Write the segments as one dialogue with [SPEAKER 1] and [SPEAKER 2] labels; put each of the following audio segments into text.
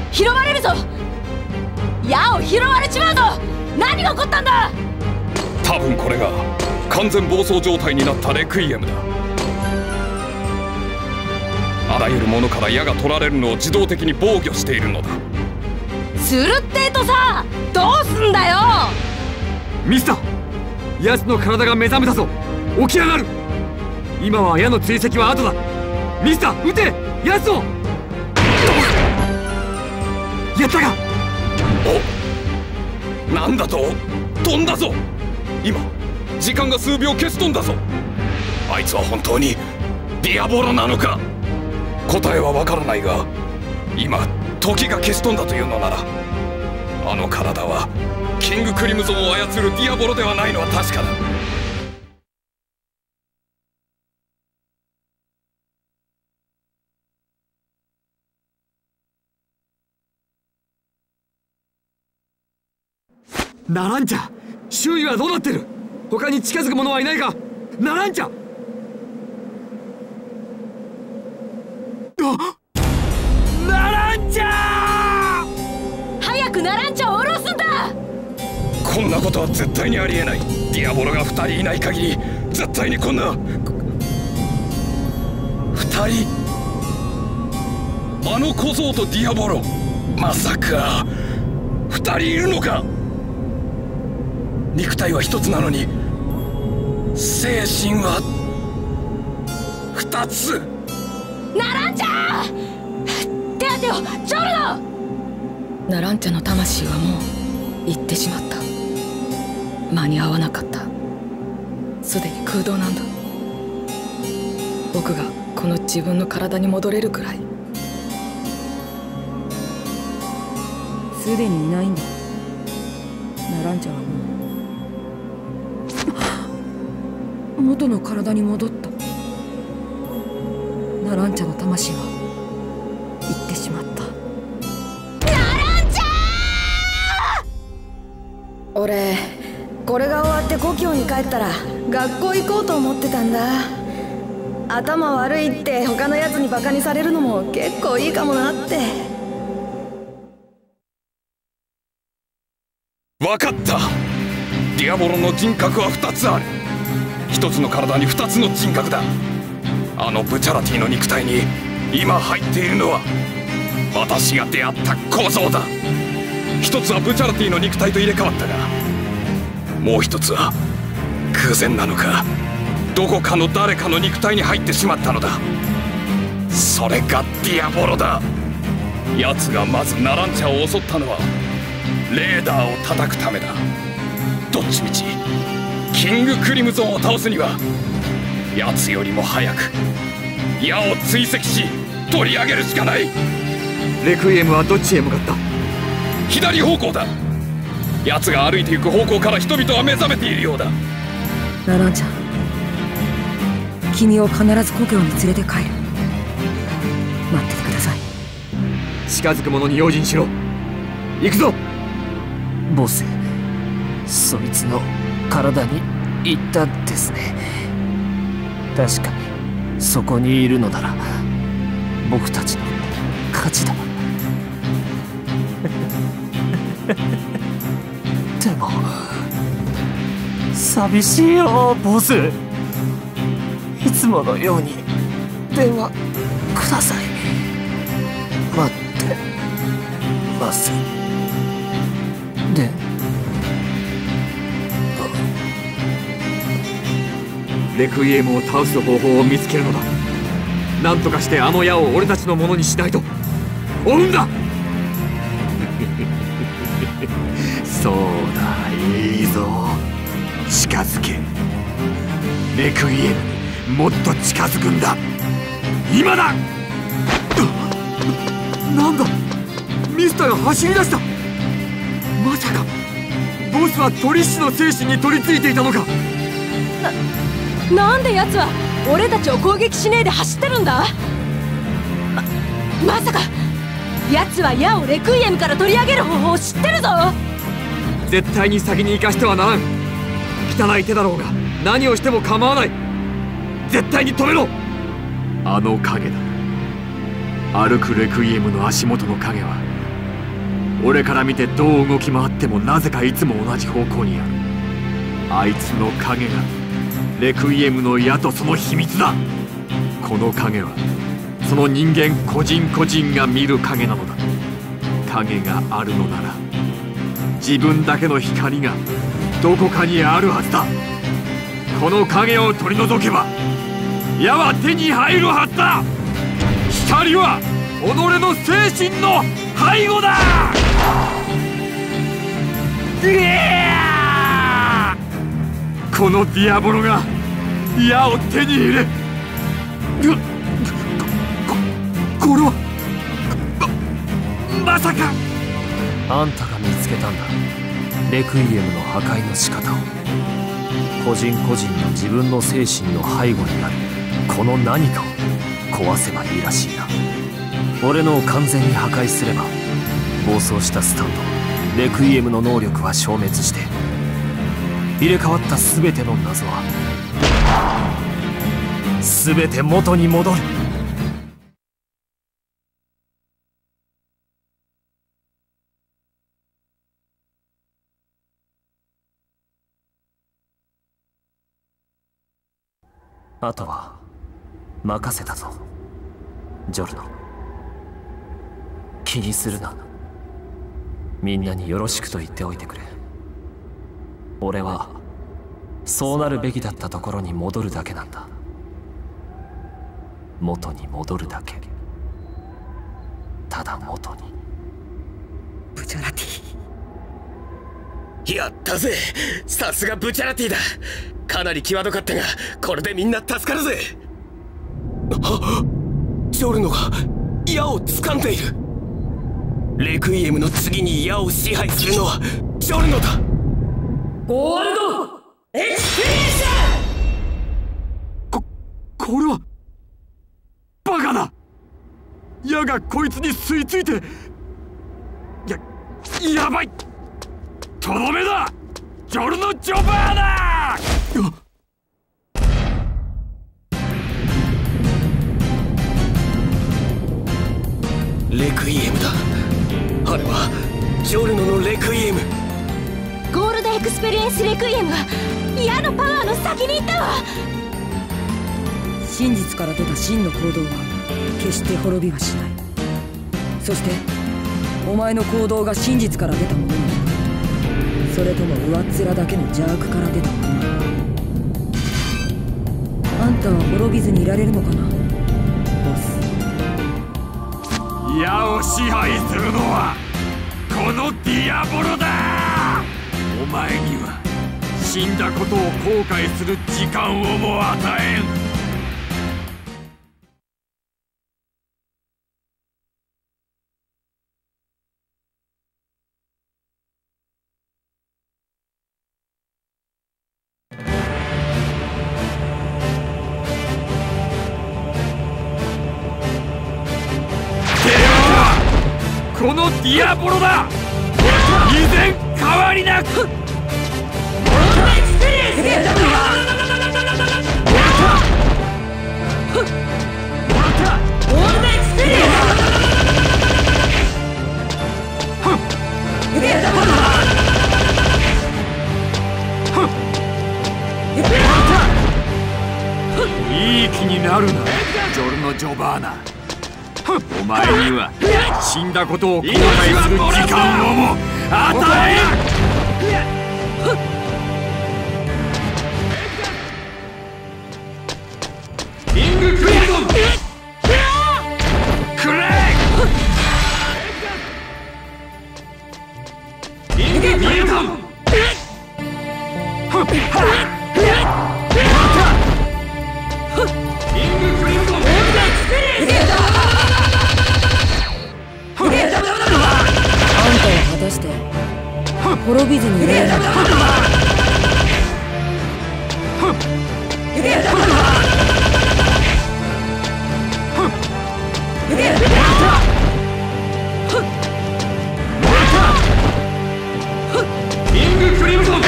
[SPEAKER 1] 拾われるぞ。矢を拾われちまうぞ。何が起こったんだ。
[SPEAKER 2] 多分これが完全暴走状態になったレクイエムだ。あらゆるものから矢が取られるのを自動的に防御しているのだ。
[SPEAKER 1] するってえとさ、どうすんだよ。
[SPEAKER 3] ミスター、奴の体が目覚めたぞ。起き上がる。今は矢の追跡は後だ。ミスター、撃て奴を。やったか。
[SPEAKER 2] お、なんだと。飛んだぞ。今時間が数秒消し飛んだぞ。あいつは本当にディアボロなのか。答えはわからないが、今時が消し飛んだというのなら、あの体はキングクリムゾンを操るディアボロではないのは確かだ。
[SPEAKER 3] ナランチャ、周囲はどうなってる。他に近づく者はいないか。ナランチャ。ナランチャー、
[SPEAKER 1] 早くナランチャを下ろすんだ。
[SPEAKER 2] こんなことは絶対にありえない。ディアボロが2人いない限り絶対にこんな。2人、あの小僧とディアボロ、まさか2人いるのか。肉体は1つなのに精神は2つ。
[SPEAKER 1] ナランチャー、手当てをジョルノ。ナランチャの魂はもう行ってしまった。間に合わなかった。すでに空洞なんだ。僕がこの自分の体に戻れるくらい。すでにいないんだ。ナランチャはもう元の体に戻った。ナランチャの魂は行ってしまった。ナランチャー！俺、これが終わって故郷に帰ったら学校行こうと思ってたんだ。頭悪いって他のやつにバカにされるのも結構いいかもなって。
[SPEAKER 2] 分かった。ディアボロの人格は2つある。1つの体に2つの人格だ。あのブチャラティの肉体に今入っているのは私が出会った小僧だ。1つはブチャラティの肉体と入れ替わったが、もう1つは偶然なのかどこかの誰かの肉体に入ってしまったのだ。それがディアボロだ。奴がまずナランチャを襲ったのはレーダーを叩くためだ。どっちみちキングクリムゾンを倒すには奴よりも早く矢を追跡し取り上げるしかない。
[SPEAKER 3] レクイエムはどっちへ向かった。
[SPEAKER 2] 左方向だ。奴が歩いていく方向から人々は目覚めているようだ。
[SPEAKER 1] ナランちゃん、君を必ず故郷に連れて帰る。待っててください。
[SPEAKER 3] 近づく者に用心しろ。行くぞ。
[SPEAKER 4] ボス、そいつの体に行ったんですね。確かにそこにいるのなら僕たちの勝ちだ。でも寂しいよボス。いつものように電話ください。待ってます。で
[SPEAKER 3] レクイエムを倒す方法を見つけるのだ。何とかしてあの矢を俺たちのものにしないと。追うんだ。そうだ、いいぞ。近づけ。レクイエムにもっと近づくんだ。今だ。なんだ、ミスターが走り出した。まさかボスはトリッシュの精神に取り付いていたのか。
[SPEAKER 1] なんで奴は俺たちを攻撃しねえで走ってるんだ。まさか奴は矢をレクイエムから取り上げる方法を知ってるぞ。
[SPEAKER 3] 絶対に先に行かしてはならん。汚い手だろうが何をしても構わない。絶対に止めろ。あの影だ。歩くレクイエムの足元の影は俺から見てどう動き回ってもなぜかいつも同じ方向にある。あいつの影がレクイエムの矢とその秘密だ。この影はその人間個人個人が見る影なのだ。影があるのなら自分だけの光がどこかにあるはずだ。この影を取り除けば矢は手に入るはずだ。光は己の精神の背後だ。このディアボロが矢を手に入れ、これはまさか。
[SPEAKER 4] あんたが見つけたんだ、レクイエムの破壊の仕方を。個人個人の自分の精神の背後にあるこの何かを壊せばいいらしいな。俺のを完全に破壊すれば暴走したスタンドレクイエムの能力は消滅して、入れ替わった全ての謎は全て元に戻る。あとは任せたぞジョルノ。気にするな。みんなによろしくと言っておいてくれ。俺はそうなるべきだったところに戻るだけなんだ。元に戻るだけ。ただ元に。
[SPEAKER 5] ブチャラティ。やったぜ、さすがブチャラティだ。かなり際どかったがこれでみんな助かるぜ。ジョルノが矢を掴んでいる。レクイエムの次に矢を支配するのはジョルノだ。ゴールドエクスペリエンスだ。
[SPEAKER 3] これはバカだ。矢がこいつに吸い付いて、やばい。とどめだ、ジョルノ・ジョバーだ。
[SPEAKER 5] レクイエムだ。あれはジョルノのレクイエム。
[SPEAKER 1] ゴールドエクスペリエンスレクイエムは矢のパワーの先に行ったわ。
[SPEAKER 6] 真実から出た真の行動は決して滅びはしない。そしてお前の行動が真実から出たものなのか、それとも上っ面だけの邪悪から出たものなのか。あんたは滅びずにいられるのかな、ボス。
[SPEAKER 3] 矢を支配するのはこのディアボロだ。お前には死んだことを後悔する時間をも与えん。このディアボロだ。以前変わりなく。いい気になるな、ジョルノ・ジョバーナ。お前には死んだことを後悔する時間をも与えん。リングクリムゾンクレイリングクリムゾン
[SPEAKER 6] 果たして滅びずにいられるのか。
[SPEAKER 3] リングクリムゾン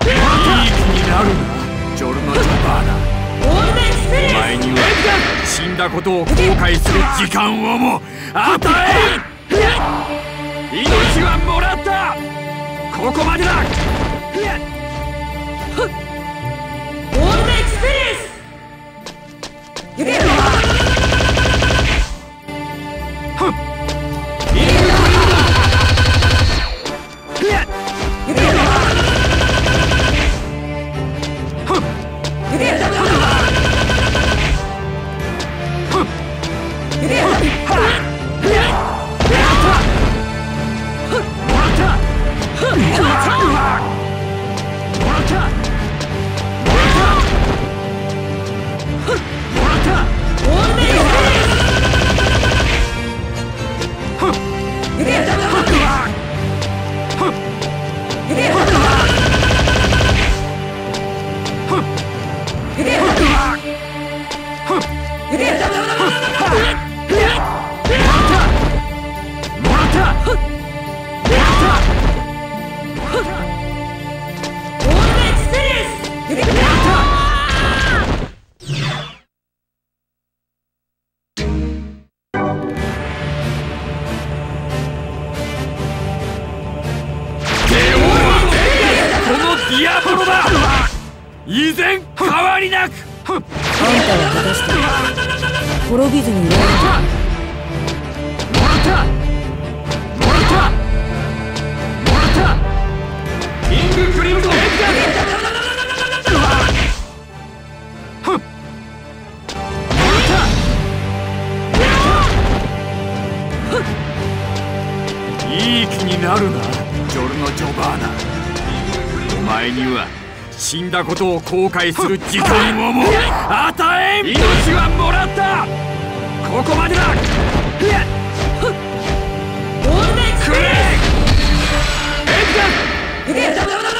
[SPEAKER 3] ジョルノ・ジョバーナ。お前には死んだだことを後悔する時間をも与えん。命はもらった。ここまでだ。
[SPEAKER 6] オールドエクスペリエンス。
[SPEAKER 3] 以前変わりなく。
[SPEAKER 6] あんたは果たして滅びずにいられるか。
[SPEAKER 3] もらったもらったもらったキングクリムゾンエッグもらったいい気になるなジョルノ・ジョバーナ。お前には死んだことを後悔する時間をも与えん。命はもらった。ここまでだ。クレイエッガー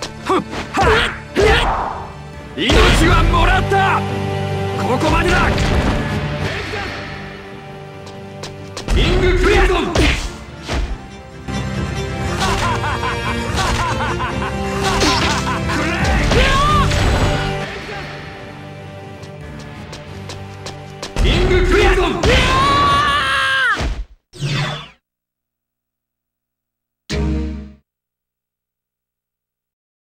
[SPEAKER 3] 命はもらった。ここまでだ。